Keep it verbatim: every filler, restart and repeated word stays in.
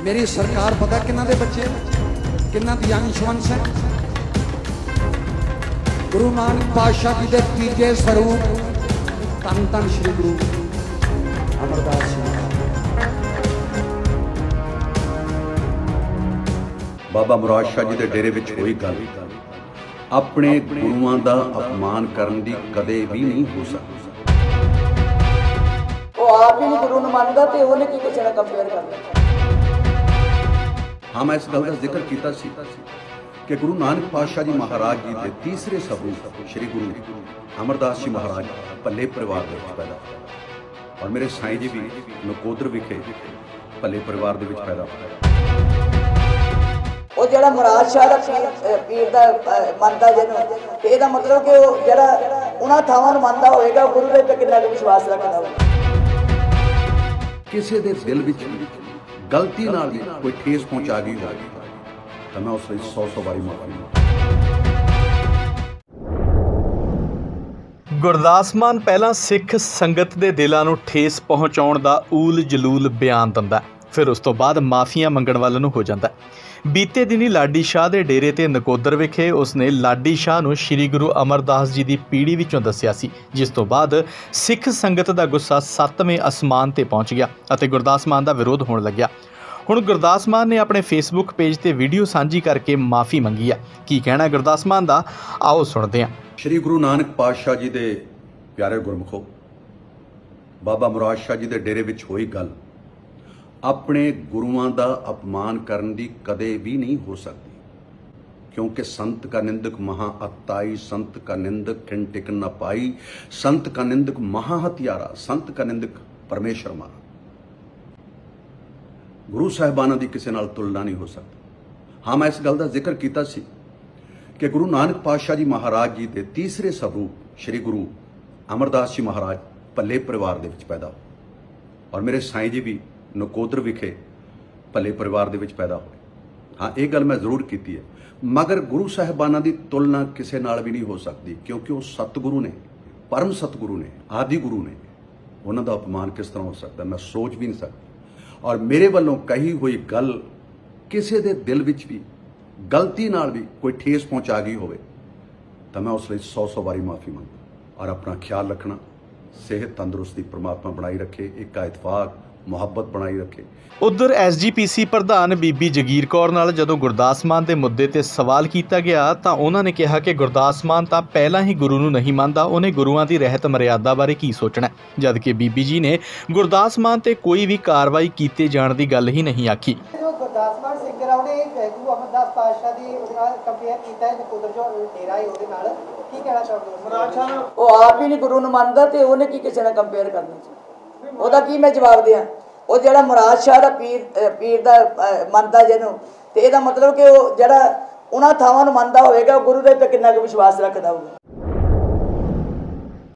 मेरी सरकार पता किन्ना दे बच्चे किन्ना दी अंशवंश है। गुरु नानक पातशाह जी के तीजे स्वरूप धन धन श्री गुरु अमरदास जी। बाबा मुराद शाह जी के डेरे विच होई गल अपने गुरुआं दा अपमान करन दी कदे भी नहीं हो सकती। वो आप ही नहीं गुरु नूं मनदा ते ओहने की किसी नाल कंपेयर करदा। हाँ, मैं इस गल का जिक्र किया सी कि गुरु नानक पातशाह जी महाराज जी के तीसरे स्वरूप श्री गुरु अमरदास जी महाराज भले परिवार के पैदा और मेरे साईं जी भी नकोदर विखे भले परिवार के पैदा। वो जड़ा मुराद शाह दा पीर दा मनदा जिहनूं ते इहदा मतलब कि वो जड़ा उन्हां थावां नूं मनदा होएगा गुरु दे ते किन्ना कुछ विश्वास रखदा होवे। किसी दे दिल विच गलती नाल भी कोई ठेस पहुंचा गई हो तो मैं उस सौ सौ बारी माफी मांगदा। गुरदास मान पहला सिख संगत दे दिलां नूं ठेस पहुंचाउण दा ऊल जलूल बयान दिंदा, फिर उस तो बाद माफियां मंगण वाल नूं हो जांदा। बीते दिनी लाडी शाह दे डेरे ते नकोदर विखे उसने लाडी शाह नूं श्री गुरु अमरदास जी दी पीढ़ी विचों दस्सिया सी, जिस तो बाद सिख संगत दा गुस्सा सत्तवें आसमान ते पहुंच गया अते गुरदास मान दा विरोध होण लग्या। हुण गुरदास मान ने अपने फेसबुक पेज ते वीडियो सांझी करके माफ़ी मंगी है। की कहना गुरदास मान दा, आओ सुणदे हां। श्री गुरु नानक पातशाह जी दे प्यारे गुरमुखो, बाबा मुराद शाह जी दे डेरे विच होई गल अपने गुरुआं दा अपमान करन दी कदे भी नहीं हो सकती, क्योंकि संत का निंदक महा अताई, संत का निंदक किन टिकन न पाई, संत का निंदक महा हत्यारा, संत का निंदक परमेश्वर मारा। गुरु साहिबाना की किसी नाल तुलना नहीं हो सकती। हाँ, मैं इस गल का जिक्र किया सी कि गुरु नानक पातशाह जी महाराज जी के तीसरे स्वरूप श्री गुरु अमरदास जी महाराज भले परिवार के पैदा हो और मेरे साईं जी भी नकोदर विखे भले परिवार के पैदा होए। हाँ, ये गल मैं जरूर की है, मगर गुरु साहिबाना की तुलना किसी नाल भी नहीं हो सकती, क्योंकि वो सतगुरु ने, परम सतगुरु ने, आदि गुरु ने। उन्हों का अपमान किस तरह हो सकता, मैं सोच भी नहीं सकता। और मेरे वालों कही हुई गल किसी के दिल विच भी गलती नाल भी कोई ठेस पहुंचा गई होवे तो मैं उस लिए सौ सौ बारी माफ़ी मंगदा। और अपना ख्याल रखना, सेहत तंदुरुस्ती परमात्मा बनाई रखे, एक का इतफाक मुहब्बत बनाई रखे। उधर एस जी पी सी प्रधान बीबी जगीर कौर नाल जदों गुरदास मान के मुद्दे ते सवाल किया गया तो उन्होंने कहा कि गुरदास मान तो पहला ही गुरु नूं नहीं मानता, उन्हें गुरुआं की रहत मर्यादा बारे की सोचना, जबकि बीबी जी ने गुरदास मान ते कोई भी कार्रवाई किए जाने की गल ही नहीं आखी। वो आप ही नहीं गुरु नूं मनदा ते ओहने की किसी नाल कंपेयर करना, ओहदा की मैं जवाब दियां। वो जड़ा मुराद शाह दा पीर पीर दा मनदा जिहनूं ते इहदा मतलब कि वो जड़ा उन्हां थावां नूं मनदा होवेगा गुरु दे ते किन्ना कुछ विश्वास रखदा होगा।